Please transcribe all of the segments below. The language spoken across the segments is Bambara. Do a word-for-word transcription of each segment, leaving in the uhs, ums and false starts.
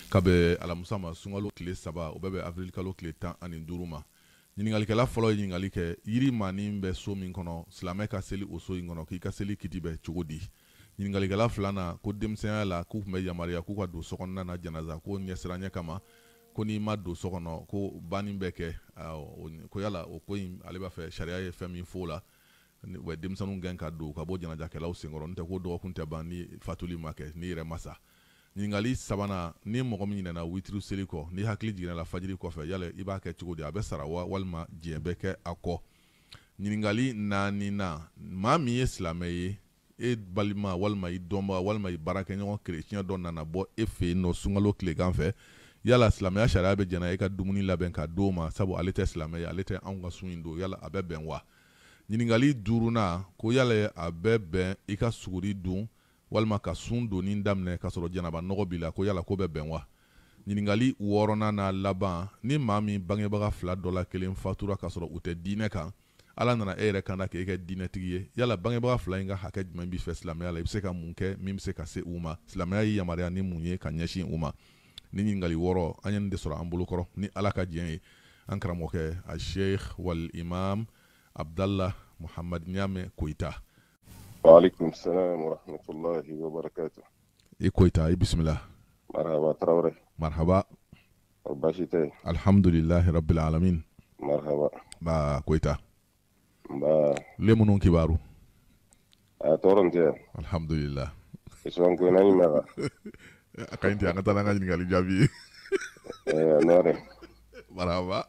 kabe alamusa ma sunkalo tile saba o bɛɛ bɛ avril kalo tile tan ani duuru ma ɲiningalikɛla fɔlɔ ye ɲininkali kɛ yiri maani bɛ so min kɔnɔ silamɛ ka seli o so in kɔnɔ k'i ka seli kiti bɛ cogo di ɲiningalikɛla filanan ko denmisɛnya la k'u tun bɛ yamaruya k'u ka don so kɔnɔna na janaza ko ɲɛsiranya kama ko n'i ma don so kɔnɔ ko banni bɛ kɛ ko yala o ko in ale b'a fɛ sariya ye fɛn min fɔ o la wa denmisɛnninw gɛn ka don ka bɔ janajakɛlaw senkɔrɔ n'o tɛ ko dɔgɔkun tɛ ban ni fatuli ma kɛ ni yɛrɛ ma sa ɲininkali sabanan ni mɔgɔ min ɲinɛna witiri seli kɔ ni hakili jiginna la fajiri kɔfɛ yala i b'a kɛ cogo di a bɛ sara wa walima diɲɛ bɛ kɛ a kɔ ɲininkali naaninan maa min ye silamɛ ye e balima walima i dɔnbaga walima i baarakɛɲɔgɔn kerecɛn dɔ nana bɔ e fɛ yen nɔ sunkalo tilegan fɛ yala silamɛya sariya bɛ jɛna e ka dumuni labɛn ka d'o ma sabu ale tɛ silamɛ ye ale tɛ anw ka sun in don yala a bɛ bɛn wa ɲininkali duurunan ko yala a bɛ bɛn i ka suguri dun walima ka sun donni daminɛ ka sɔrɔ janaba nɔgɔ b'i la ko yala ko bɛ bɛn wa ɲininkali wɔɔrɔnan n'a laban ni maa min bangebaga fila dɔ la kelen fatura ka sɔrɔ u tɛ diinɛ kan ala nana e yɛrɛ kan k'e kɛ diinɛtigi ye yala bangebaga fila in ka hakɛ jumɛn b'i fɛ silamɛya la i bɛ se ka mun kɛ min bɛ se ka se u ma silamɛya ye yamaruya ni mun ye ka ɲɛsin u ma ni ɲininkali wɔɔrɔ an ye nin de sɔrɔ an bolokɔrɔ ni ala ka diɲɛ ye an karamɔgɔkɛ a sheikh wal imam abdallah muhammad ɲame koyita. Waalaikum salam wa rahmatullahi wa barakatuh. I Koita, i bismillah. Marhaba Traore. Marhaba. Bashite. Alhamdulillahi rabbil alamin. Marhaba. Ba Koita. Ba. Lemunun kibaru. A toronte. Alhamdulillah. Iswan ko nani mara. Akainti an ta nga ngali jabi. Eh nore. Marhaba.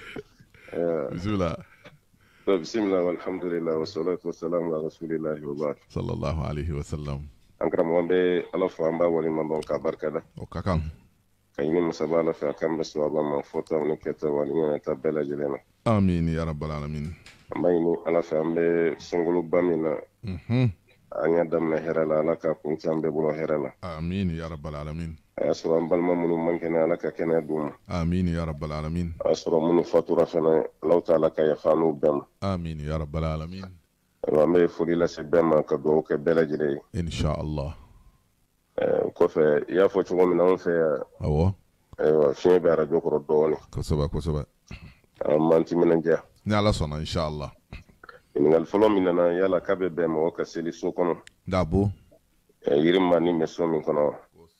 Eh bismillah. Bismillah walhamdulillah wassalatu wassalamu ala rasulillah wa ba'd. Sallallahu alaihi wasallam. Ankara mo be ala fo amba wali man don ka barkada. O kakam. Kayni musabala fa kam basu aba man fota woni keta wali ngana ta bela jelena. Amin ya rabbal alamin. Ambayni ala fa ambe sungulu bamina. Mhm. Anya damna herala ala ka kun tambe bulo herala. Amin ya rabbal alamin. Asura ambal mamunu mankena ala ka kena dum. Amin ya rabbal alamin. Asura munu fatura fana law taala ka yafanu bam. Amin ya rabbal alamin. Wa me fulila se bema ka do ke bela jire. Insha Allah. Eh ko fe ya fo chugo mi non fe. Awo. Eh wa fi be ara jokoro do ni. Ko soba ko soba. Manti minanja. Ni ala sona insha Allah. Ngal folo minana yala ka be bema o ka seli so kono. Dabo. Eh yirim mani meso min kono.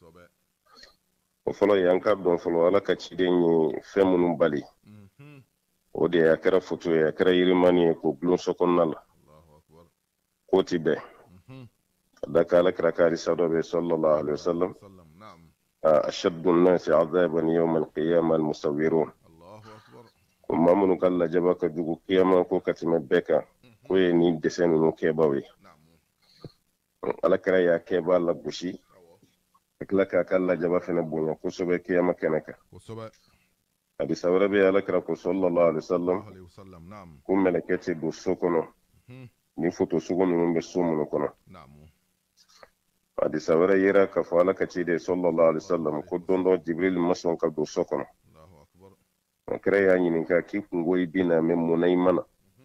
O folo yanka don folo ala ka ci den fe munun bali o de ya kara foto ya kara yirimani ko blon sokonnal Allahu akbar ko tibe da kala kara kari sadobe sallallahu alaihi wasallam ashaddu an-nas 'adaban yawm al-qiyamah al-musawwirun Allahu akbar kuma mun kala jabaka dugu kiyama ko katima beka ko ni desenu no kebawi ala kara ya keba la bushi laka kala jaba fena bunya kusobe kiyama keneka kusobe adi sawrabe ala kra ko sallallahu alaihi wasallam naam kum melekete do sokono ni foto sugo min be sumu kono naam adi sawra yera ka fala ka ci de sallallahu alaihi wasallam ko dondo jibril mason ka do sokono Allahu akbar kra ya nyinin ka ki ngoy bina mem munay mana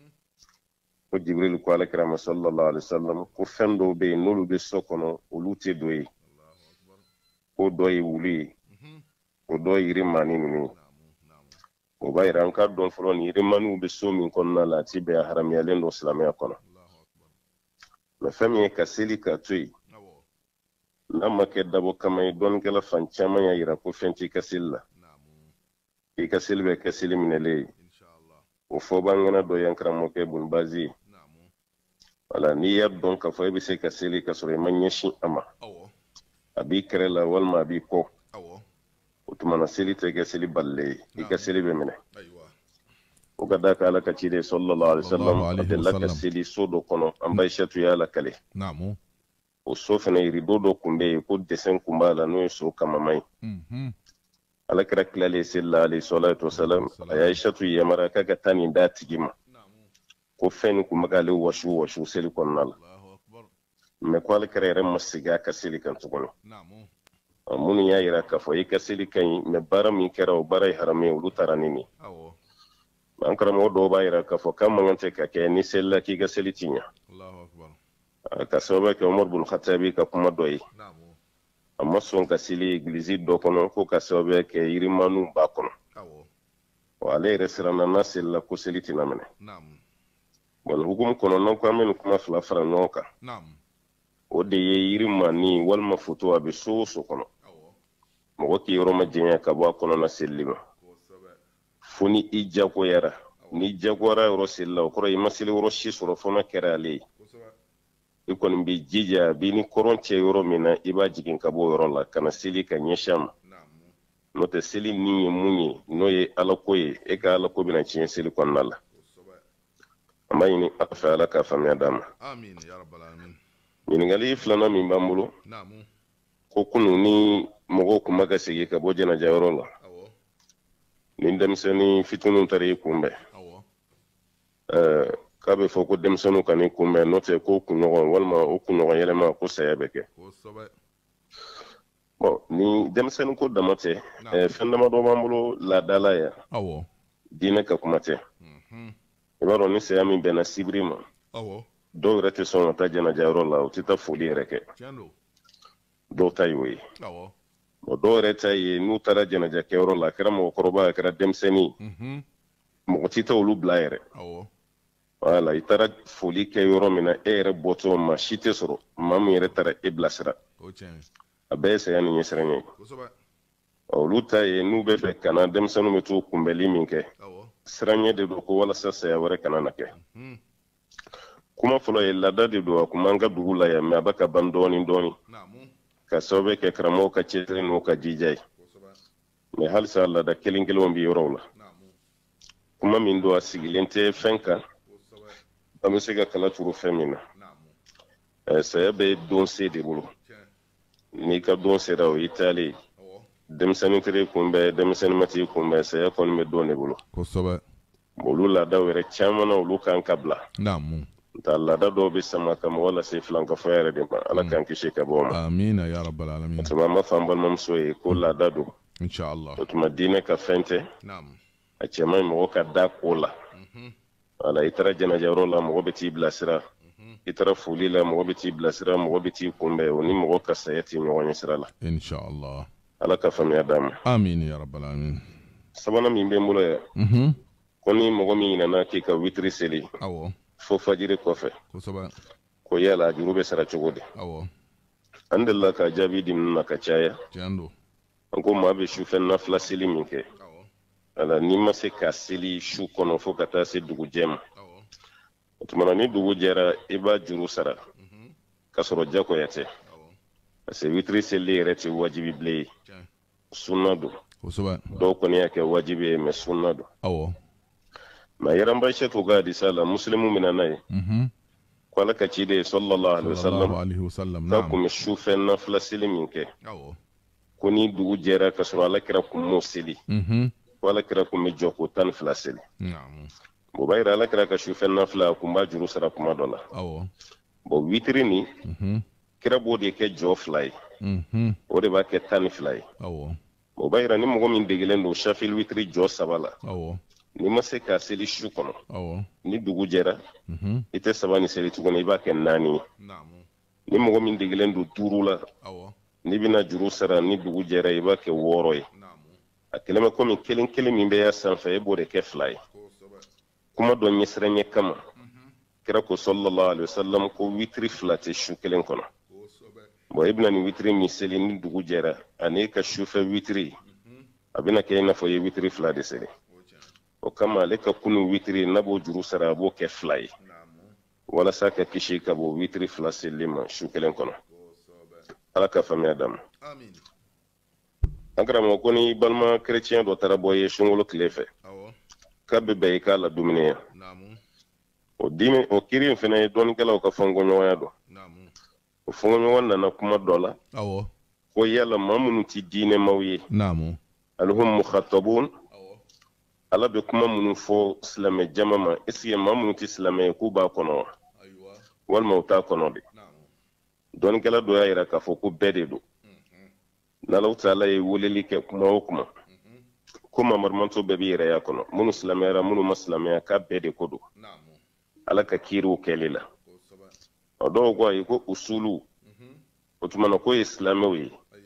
ko jibril ko ala kra sallallahu alaihi wasallam ko fendo be nulu be sokono uluti doyi ko dɔ ye wuli ye o dɔ yiri mani ninnu o b'a yira an ka dɔn fɔlɔ ni yirimaniw bɛ so min kɔnɔna la a ti bɛn haramuyalen don silamɛya kɔnɔ mɛ fɛn min ye ka seli ka to yen n'a ma kɛ dabɔ kama ye dɔnnikɛla fan caman y'a yira ko fɛn t'i ka seli la i ka seli bɛ kɛ seli minɛlen ye o fɔ b'an ŋana dɔ ye an karamɔgɔkɛ bonibazi ye wala n'i y'a dɔn k'a fɔ e bɛ se ka seli ka sɔrɔ i ma ɲɛsin a ma a b'i kɛrɛ la walima a b'i kɔ o tuma na seli tɛ kɛ seli balilen ye i ka seli bɛ minɛ o ka da ka ala ka ciden sallallahu alaihi wasallam a delila ka seli so dɔ kɔnɔ an ba Aishatu y'a lakale o so fana rido dɔ kun bɛ yen ko dessin kun b'a la n'o ye so kamama ye ala kɛra tilalen seli la alayhi salatu wasalam a ye Aishatu yamara k'a ka taa nin d'a tigi ma ko fɛn nin kun bɛ k'ale wasu wasu seli kɔnɔna la mɛ ko ale kɛra yɛrɛ ma segin a ka seli kan tuguni minnu y'a yira k'a fɔ i ka seli ka ɲi mɛ baara min kɛra o baara ye haramu ye olu taara ni nin an karamɔgɔ dɔw b'a yira k'a fɔ k'a man kan tɛ ka kɛ ni selila k'i ka seli ti ɲa ka sababu kɛ Umar bun Khattabi ka kuma dɔ ye amma sɔn ka seli église dɔ kɔnɔ ko ka sababuya kɛ yirimanu b'a kɔnɔ wa ale yɛrɛ siranna n'a selila ko seli tɛna minɛ bon hukumu kɔnɔ n'an ko an bɛ nin kuma fila fara ɲɔgɔn kan o de ye yirimani walima foto a bɛ so o so kɔnɔ mɔgɔ k'i yɔrɔ ma jɛnya ka bɔ a kɔnɔna selili ma fo ni i jagoyara ni jagoyara yɔrɔ selila o kɔrɔ i ma seli yɔrɔ si sɔrɔ fo n'a kɛra ale ye i kɔni b'i jija a b'i ni kɔrɔn cɛ yɔrɔ min na i b'a jigin ka bɔ yɔrɔ la ka na seli ka ɲɛsin a ma n'o tɛ seli min ye mun ye n'o ye alako ye e ka alako bɛna tiɲɛ seli kɔnɔna la an b'a ɲini ala fɛ ala ka faamuya d'an ma ɲininkali filanan min b'an bolo ko kunu ni mɔgɔw kun bɛ ka segin ka bɔ jɛnɛja yɔrɔ la ni denmisɛnnin fitininw taara i kunbɛn k'a bɛ fɔ ko denmisɛnninw ka n'i kunbɛn n'o tɛ ko kunɲɔgɔn walima o kunɲɔgɔn yɛlɛma ko saya bɛ kɛ bon ni denmisɛnnin ko dama tɛ fɛn damadɔ b'an bolo laadala yan diinɛ ka kuma tɛ i b'a dɔn ni saya min bɛnna sibiri ma dɔw yɛrɛ tɛ sɔn ka taa jɛnɛja yɔrɔ la u tɛ taa foli yɛrɛ kɛ dɔw ta y'o ye bon dɔw yɛrɛ ta ye n'u taara jɛnɛja kɛyɔrɔ la a kɛra mɔgɔkɔrɔba a kɛra denmisɛnnin mɔgɔ tɛ taa olu bila yɛrɛ wala i taara foli kɛ yɔrɔ min na e yɛrɛ bɔtɔ maa si tɛ sɔrɔ maa min yɛrɛ taara e bilasira a bɛɛ ye saya ni ɲɛsiranɲɛ ye olu ta ye n'u bɛ fɛ kana denmisɛnninw bɛ to kunbɛnli min kɛ siranɲɛ de don ko walasa saya wɛrɛ kana na kɛ kuma fɔlɔ ye laada de don a kun b'an ka dugu la yan mɛ a bɛ ka ban dɔɔni dɔɔni ka sababu kɛ karamɔgɔw ka cɛsiri n'u ka jija ye mɛ halisa laada kelen kelenw bɛ yɔrɔw la kuma min don a sigilen tɛ fɛn kan an bɛ se ka kala turu fɛn min na saya bɛ don se de bolo n'i ka don sera o i taalen denmisɛnnin teri kunbɛn denmisɛnnin ma t'i kunbɛn saya kɔni bɛ don de bolo olu laadaw yɛrɛ caman na olu kan ka bila nta laada dɔw bɛ sama ka mɔgɔ lase filankafɔya yɛrɛ de ma ala k'an kisi ka bɔ o ma amina ya rabbal alamin o tuma an b'a fɔ an balimamuso ye ko laada don inshallah o tuma diinɛ ka fɛn tɛ a cɛ man ɲi mɔgɔ ka da ko la wala i taara jɛnɛjɛyɔrɔ la mɔgɔ bɛ t'i bilasira i taara foli la mɔgɔ bɛ t'i bilasira mɔgɔ bɛ t'i kunbɛn o ni mɔgɔ ka saya tɛ ɲɔgɔn ɲɛ sira la inshallah ala ka faamuya d'an ma amin ya rabbal alamin sabanan min bɛ n bolo yan ko ni mɔgɔ min ɲinɛna k'i ka witiri seli fo fajiri kɔfɛ ko yala juru bɛ sara cogo di an delila ka jaabi di ninnu na ka caya an ko maa bɛ sufɛ nafila seli min kɛ ala n'i ma se ka seli su kɔnɔ fo ka taa se dugujɛ ma o tuma na ni dugu jɛra i b'a juru sara ka sɔrɔ jagoya tɛ parce que witiri seli yɛrɛ tɛ wajibi bilen ye sunna don dɔw kɔni y'a kɛ wajibi ye mɛ sunna don mɛ yɛrɛnba sɛtu ka hadisa la musilimu mina n'a ye ko ala ka ciden sallallahu alaihi wasallam k'a kun bɛ sufɛ nafila seli min kɛ ko ni dugu jɛra ka sɔrɔ ala kira kun m'o seli ko ala kira kun bɛ jɔ ko tan ni fila seli o b'a yira ala kira ka sufɛ nafila a kun b'a juru sara kuma dɔ la bon witiri ni kira b'o de kɛ jɔ fila ye o de b'a kɛ tan ni fila ye o b'a yira ni mɔgɔ min degelen don shafil witiri jɔ saba la n'i ma se k'a seli su kɔnɔ ni dugu jɛra i tɛ saba ni seli tuguni i b'a kɛ naani ye ni mɔgɔ min degelen don duuru la n'i bɛna juru sara ni dugu jɛra i b'a kɛ wɔɔrɔ ye a kɛlen bɛ komi kelen kelen min bɛ y'a sanfɛ e b'o de kɛ fila ye kuma dɔ ɲɛsiranɲɛ kama kira ko sallallahu alaihi wasallam ko witiri fila tɛ su kelen kɔnɔ bon i bɛna ni witiri min seli ni dugu jɛra ani e ka sufɛ witiri a bɛna kɛ i n'a fɔ i ye witiri fila de seli o kama ale ka kunu witiri n'a b'o juru sara a b'o kɛ fila ye walasa ka kisi ka bɔ witiri fila seli ma su kelen kɔnɔ ala ka faamuya d'an ma an karamɔgɔ ko ni balima kerecɛn dɔ taara bɔ ye sunkalo tile fɛ k'a bɛ bɛn i k'a la dumuni yan o diinɛ o kiri in fana ye dɔɔnikɛlaw ka fɔnkɔɲɔgɔnya dɔn o fɔnkɔɲɔgɔn nana kuma dɔ la ko yala maa minnu tɛ diinɛmaw ye alihum mukhatabun ala bɛ kuma minnu fɔ silamɛ jama ma est-ce maa minnu tɛ silamɛ ye k'u b'a kɔnɔ wa walima u t'a kɔnɔ de dɔɔnikɛla dɔ y'a jira k'a fɔ ko bɛɛ de don n'Alahu taala ye weleli kɛ kuma o kuma ko mamarimanto bɛɛ b'i yɛrɛ y'a kɔnɔ minnu silamɛyara minnu ma silamɛya k'a bɛɛ de ko don ala ka kiiriw kɛli la o dɔw ko ayi ko usulu o tuma na ko ye silamɛw ye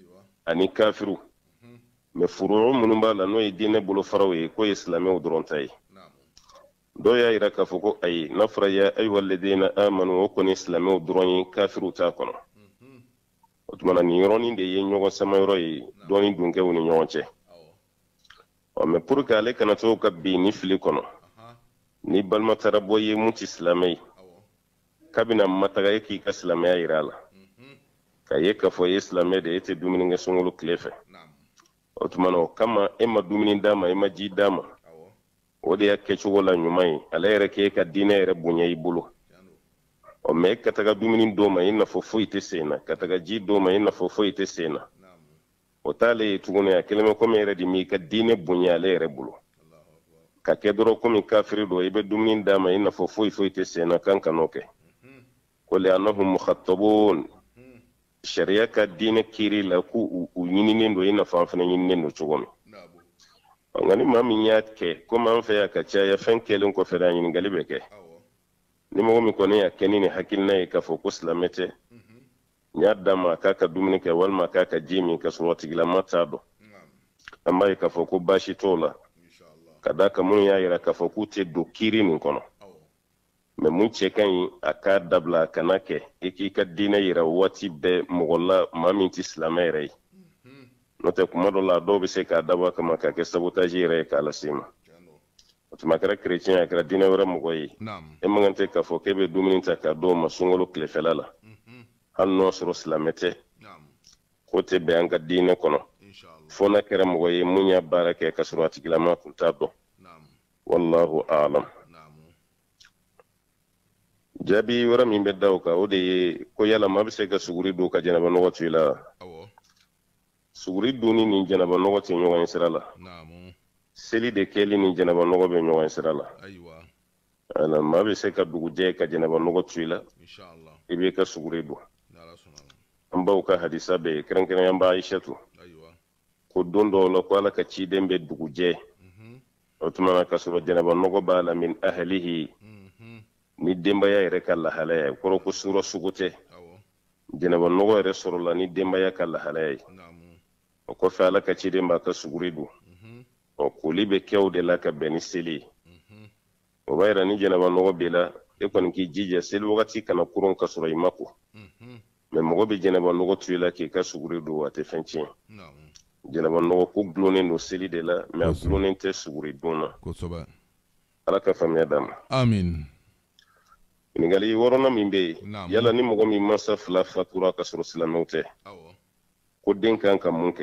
ani kafiru me furu munun b'a la n'o ye diinɛ bolo faraw ye ko ye silamɛw dɔrɔn ta ye dɔw y'a yira k'a fɔ ko ayi n'a fɔra ya ayyuhal ladina amanu o kɔni silamɛw dɔrɔn ye kafiru t'a kɔnɔ o tuma na nin yɔrɔnin de ye ɲɔgɔn samayɔrɔ ye dɔɔni dunkɛw ni ɲɔgɔn cɛ ɔ mais pour que ale kana to ka bin ni fili kɔnɔ ni balima taara bɔ ye mun ti silamɛ ye kabina mataga ye k'i ka silamɛya yira a la ka ye k'a fɔ ye silamɛ de e tɛ dumuni kɛ sunkalo tile fɛ o tuma na o kama e ma dumuni d'a ma e ma ji d'a ma o de y'a kɛcogo la ɲuman ye ale yɛrɛ k'e ka diinɛ yɛrɛ bonya i bolo ɔ mais ka taga dumuni d'o ma i nafɔ foyi tɛ sen na ka taga ji d'o ma i nafɔ foyi tɛ sen na o t'ale ye tuguni a kelen bɛ komi yɛrɛ de m'i ka diinɛ bonya ale yɛrɛ bolo ka kɛ dɔrɔn komi kafiri don i bɛ dumuni d'a ma i nafɔ foyi foyi tɛ sen na kan ka n'o kɛ ko li'annahum mukhattabun sariya ka diinɛ kiiri la k'u u ɲininen don i nafa fana ɲininen don cogo min nka ni maa min y'a kɛ komi an fɛ yan ka caya fɛn kɛlen kɔfɛ a ɲininkali bɛ kɛ ni mɔgɔ min kɔni y'a kɛ ni nin hakilina ye k'a fɔ ko silamɛ tɛ n y'a d'a ma a k'a ka dumuni kɛ walima a k'a ka ji min ka sɔrɔ tigilama t'a dɔn an b'a ye k'a fɔ ko baasi t'o la ka d'a kan minnu y'a yira k'a fɔ k'u tɛ don kiiri nin kɔnɔ mais mun cɛ ka ɲi a k'a dabila a kana kɛ i k'i ka diinɛ yira waati bɛɛ mɔgɔ la maa min tɛ silamɛ yɛrɛ ye n'o tɛ kuma dɔ la a dɔw bɛ se k'a dabɔ a kama k'a kɛ sabotage yɛrɛ ye k'a lase ma o tuma a kɛra chrétien a kɛra diinɛ wɛrɛ mɔgɔ ye e man kan tɛ k'a fɔ k'e bɛ dumuni ta k'a d'o ma sunkalo tilefɛla la hali n'o sɔrɔ silamɛ tɛ k'o tɛ bɛn an ka diinɛ kɔnɔ fo n'a kɛra mɔgɔ ye mun y'a baara kɛ ka sɔrɔ a tigilama tun t'a dɔn wallahu a'lam jaabi wɛrɛ min bɛ da o kan o de ye ko yala maa bɛ se ka suguri don ka jɛnɛba nɔgɔ to i la suguri dunni ni jɛnɛba nɔgɔ tɛ ɲɔgɔn ye sira la seli de kɛli ni jɛnɛba nɔgɔ bɛ ɲɔgɔn ye sira la ala maa bɛ se ka dugujɛ ka jɛnɛba nɔgɔ to i la i b'i ka suguri don an baw ka hadisa bɛ yen kɛrɛnkɛrɛnnen an b'a Aishatu ko don dɔw la ko ala ka ciden bɛ dugujɛ o tuma na ka sɔrɔ jɛnɛba nɔgɔ b'a la min ahlihi ni denbaya yɛrɛ ka lahalaya ye kɔrɔ ko sura sugu tɛ jɛnɛba nɔgɔ yɛrɛ sɔrɔla ni denbaya ka lahalaya ye o kɔfɛ ala ka ciden b'a ka suguri don ɔ koli bɛ kɛ o de la ka bɛn ni seli ye o b'a yira ni jɛnɛba nɔgɔ b'i la e kɔni k'i jija seli wagati kana kurun ka sɔrɔ i ma ko mais mɔgɔ bɛ jɛnɛba nɔgɔ to i la k'i ka suguri don a tɛ fɛn tiɲɛ jɛnɛba nɔgɔ ko gulonnen don seli de la mais a gulonnen tɛ suguri don na ala ka faamuya d'a ma amin ɲininkali wɔɔrɔnan min bɛ yen yala ni mɔgɔ min mansa fila fatura ka sɔrɔ silamɛw tɛ ko den kan ka mun kɛ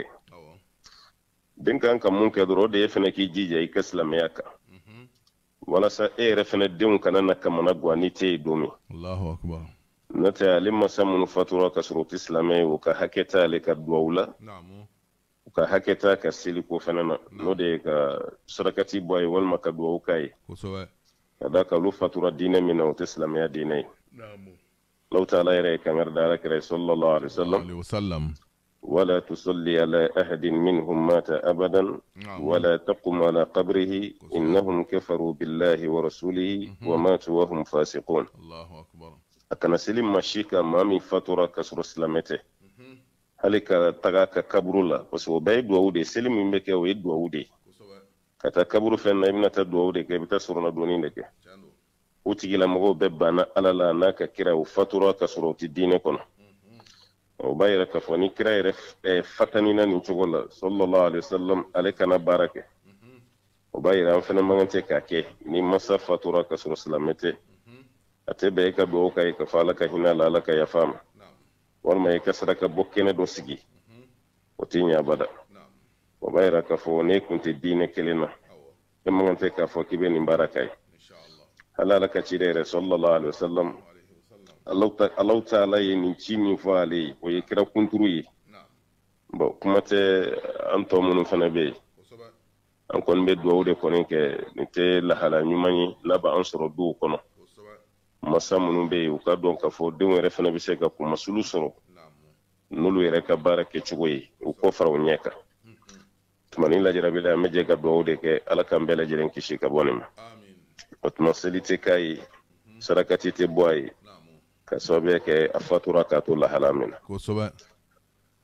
den kan ka mun kɛ dɔrɔn o de ye fana k'i jija i ka silamɛya kan walasa e yɛrɛ fana denw kana na kamana guwa ni tɛ yen don min n'o tɛ ale mansa minnu fatura ka sɔrɔ u tɛ silamɛ ye u ka hakɛ t'a ale ka duwawu la u ka hakɛ t'a ka seliko fana na n'o de ye ka sarakati bɔ a ye walima ka duwawu k'a ye ka da ka olu fatura diinɛ min na o tɛ silamɛya diinɛ ye Allahu ta'ala yɛrɛ ye kangari da alakira sallallahu alaihi wasallam wala tusalli ala ahadin minhum mata abadan wala taqum ala qabrihi innahum kafaru billahi wa rasulihi wa matu wa hum fasiqun a kana seli maa si ka maa min fatura ka sɔrɔ silamɛ tɛ hali ka taga ka kaburu la parce que o bɛɛ ye duwawu de ye seli min bɛ kɛ o ye duwawu de ye ka taa kaburu fɛn na i bɛna taa duwawu de kɛ i bɛ taa sɔrɔna donni de kɛ o tigilamɔgɔw bɛɛ banna ala la n'a ka kira o fatura ka sɔrɔ o tɛ diinɛ kɔnɔ o b'a yɛrɛ k'a fɔ ni kira yɛrɛ fatanina nin cogo la sallallahu alaihi wasallam ale kana baara kɛ o b'a yɛrɛ an fana man kan tɛ k'a kɛ ni masa fatura ka sɔrɔ silamɛ tɛ a tɛ bɛn e ka duwawu k'a ye ka fɔ ala ka hinɛ a la ala ka yafa a ma walima i ka saraka bɔ kɛnɛ dɔ sigi o tɛ ɲɛ abada o b'a yɛrɛ k'a fɔ ne kun tɛ diinɛ kelen na e man kan tɛ k'a fɔ k'i bɛ nin baara k'a ye hali ala ka ciden yɛrɛ sallallahu alaihi wasallam Allahu ta'ala ye nin ci min fɔ ale ye o ye kira kunturu ye bon kuma tɛ an tɔ minnu fana bɛ yen an kɔni bɛ duwawu de kɔni kɛ nin tɛ lahala ɲuman ye n'a b'an sɔrɔ duw kɔnɔ masa minnu bɛ yen u ka dɔn k'a fɔ denw yɛrɛ fana bɛ se ka kumasulu sɔrɔ n'olu yɛrɛ ka baara kɛcogo ye u kɔ fara u ɲɛ kan tuma ni lajarabi la an bɛ jɛ ka duwawu de kɛ ala k'an bɛɛ lajɛlen kisi ka bɔ nin ma o tuma seli tɛ k'a ye sarakati tɛ bɔ a ye ka sababuya kɛ a fatura k'a to lahala min na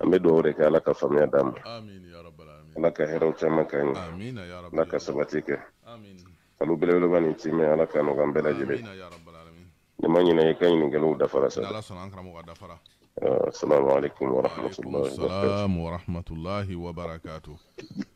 an bɛ dugawu de kɛ ala ka faamuya d'a ma amin ya rabbal alamin ala ka hɛrɛw caman k'an ye amin ya rabbal ala ka sabati kɛ amin kalo belebeleba nin timɛ ala ka nɔgɔ an bɛɛ lajɛlen amin ya rabbal alamin ni ma ɲinɛ i ka ɲininkɛliw dafara sa ala sɔnna an karamɔgɔ ka dafara assalamu alaikum wa wa alaikum rahmatullahi wa barakatuh assalam wa rahmatullahi wa barakatuh